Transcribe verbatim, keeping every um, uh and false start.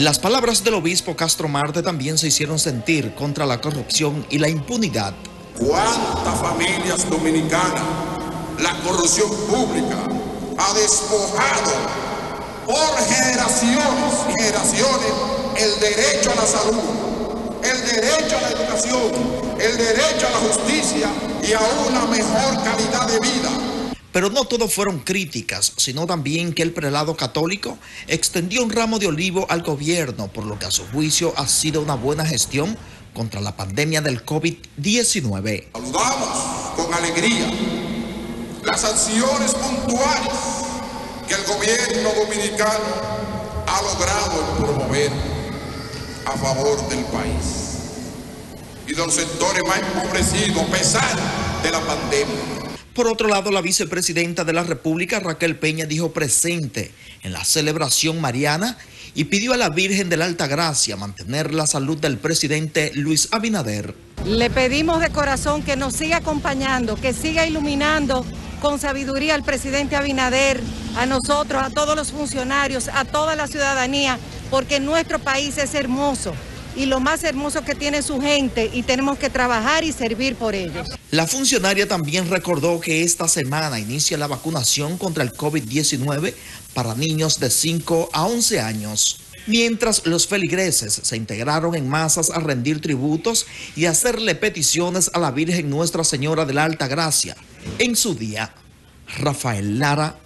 Las palabras del obispo Castro Marte también se hicieron sentir contra la corrupción y la impunidad. ¿Cuántas familias dominicanas la corrupción pública ha despojado por generaciones y generaciones el derecho a la salud, el derecho a la educación, el derecho a la justicia y a una mejor calidad de vida? Pero no todo fueron críticas, sino también que el prelado católico extendió un ramo de olivo al gobierno, por lo que a su juicio ha sido una buena gestión contra la pandemia del COVID diecinueve. Saludamos con alegría las acciones puntuales que el gobierno dominicano ha logrado promover a favor del país y de los sectores más empobrecidos a pesar de la pandemia. Por otro lado, la vicepresidenta de la República, Raquel Peña, dijo presente en la celebración mariana y pidió a la Virgen de la Altagracia mantener la salud del presidente Luis Abinader. Le pedimos de corazón que nos siga acompañando, que siga iluminando con sabiduría al presidente Abinader, a nosotros, a todos los funcionarios, a toda la ciudadanía, porque nuestro país es hermoso. Y lo más hermoso que tiene su gente, y tenemos que trabajar y servir por ellos. La funcionaria también recordó que esta semana inicia la vacunación contra el COVID diecinueve para niños de cinco a once años. Mientras los feligreses se integraron en masas a rendir tributos y hacerle peticiones a la Virgen Nuestra Señora de la Altagracia. En su día, Rafael Lara,